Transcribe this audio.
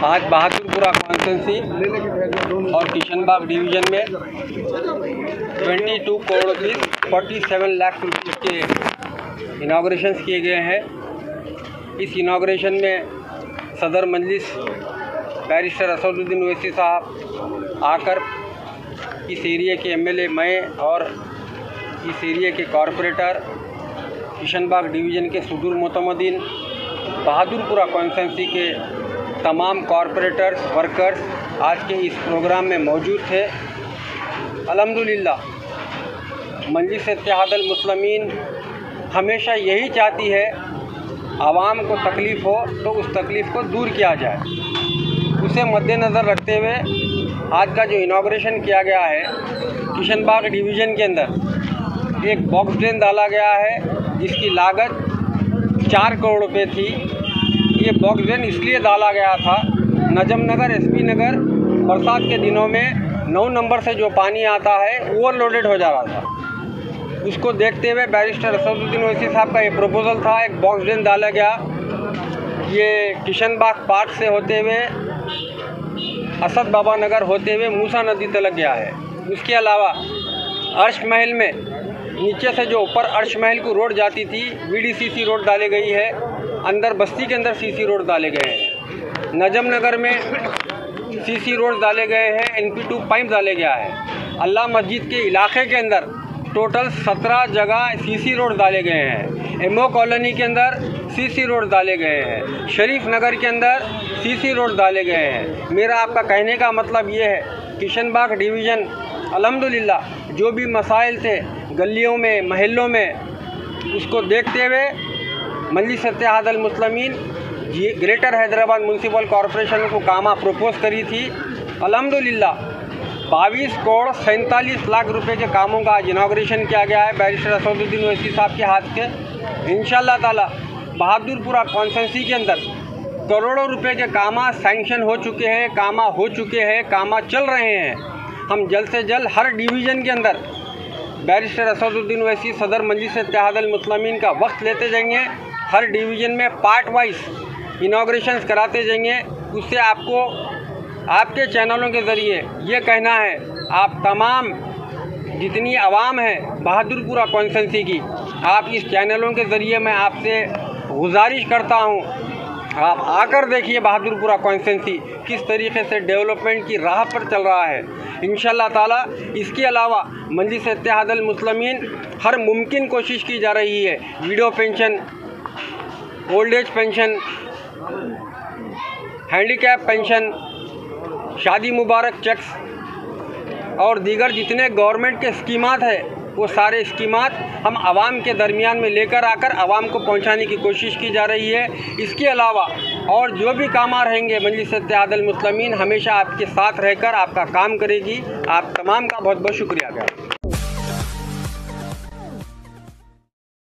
आज बहादुरपुरा कॉन्स्टिट्यूंसी और किशनबाग डिवीज़न में 22 करोड़ की 47 लाख रुपये के इनाग्रेशंस किए गए हैं। इस इनाग्रेशन में सदर मजलिस बैरिस्टर असदुद्दीन ओवैसी साहब आकर इस एरिया के एमएलए मैं और इस एरिया के कॉरपोरेटर किशनबाग डिवीज़न के सुदूर मोतमदीन बहादुरपुरा कॉन्स्टिट्यूंसी के तमाम कॉरपोरेटर्स वर्कर्स आज के इस प्रोग्राम में मौजूद थे। अल्हम्दुलिल्लाह मजलिस इत्तेहादुल मुस्लिमीन हमेशा यही चाहती है आवाम को तकलीफ़ हो तो उस तकलीफ़ को दूर किया जाए। उसे मद्देनज़र रखते हुए आज का जो इनाग्रेशन किया गया है किशनबाग डिवीज़न के अंदर एक बॉक्स ड्रेन डाला गया है जिसकी लागत 4 करोड़ रुपये थी। ये बॉक्स ड्रेन इसलिए डाला गया था, नजम नगर एसपी नगर बरसात के दिनों में 9 नंबर से जो पानी आता है ओवरलोडेड हो जा रहा था। उसको देखते हुए बैरिस्टर असदुद्दीन ओवैसी साहब का ये प्रपोज़ल था, एक बॉक्स ड्रेन डाला गया। ये किशनबाग पार्क से होते हुए असद बाबा नगर होते हुए मूसा नदी तक गया है। उसके अलावा अर्श महल में नीचे से जो ऊपर अर्श महल को रोड जाती थी VDCC रोड डाली गई है, अंदर बस्ती के अंदर CC रोड डाले गए हैं। नजम नगर में CC रोड डाले गए हैं, NP2 पाइप डाले गया है। अल्लाह मस्जिद के इलाके के अंदर टोटल 17 जगह CC रोड डाले गए हैं। एमओ कॉलोनी के अंदर CC रोड डाले गए हैं। शरीफ नगर के अंदर CC रोड डाले गए हैं। मेरा आपका कहने का मतलब ये है किशनबाग डिवीज़न अल्हम्दुलिल्लाह जो भी मसाइल थे गलियों में महलों में उसको देखते हुए Majlis Ittehadul Muslimeen Greater Hyderabad municipal corporation को कामा प्रपोज़ करी थी। अल्हम्दुलिल्लाह 22 करोड़ 47 लाख रुपए के कामों का आज इनाग्रेशन किया गया है बैरिस्टर असदुद्दीन ओवैसी साहब के हाथ के। इंशाअल्लाह ताला बहादुरपुरा कॉन्स्टिट्यूंसी के अंदर करोड़ों रुपए के कामा सैंक्शन हो चुके हैं, कामा हो चुके हैं, कामा चल रहे हैं। हम जल्द से जल्द हर डिवीज़न के अंदर बैरिस्टर असदुद्दीन ओवैसी सदर मजलिस इत्तेहादुल मुस्लिमीन का वक्त लेते जाएंगे। हर डिवीज़न में पार्ट वाइज इनाग्रेशंस कराते जाएंगे। उससे आपको आपके चैनलों के ज़रिए ये कहना है, आप तमाम जितनी आवाम है बहादुरपुरा कॉन्स्टिट्यूंसी की, आप इस चैनलों के ज़रिए मैं आपसे गुजारिश करता हूँ आप आकर देखिए बहादुरपुरा कॉन्स्टिट्यूंसी किस तरीके से डेवलपमेंट की राह पर चल रहा है इंशाअल्लाह ताला। इसके अलावा मजलिस इत्तेहादुल मुस्लिमीन हर मुमकिन कोशिश की जा रही है, widow pension, old age pension, handicap pension, Shaadi Mubarak checks और दीगर जितने गवर्नमेंट के स्कीमात है वो सारे स्कीमात हम आवाम के दरमियान में लेकर आकर आवाम को पहुंचाने की कोशिश की जा रही है। इसके अलावा और जो भी काम रहेंगे मजलिस इत्तेहादुल मुस्लिमीन हमेशा आपके साथ रहकर आपका काम करेगी। आप तमाम का बहुत बहुत शुक्रिया।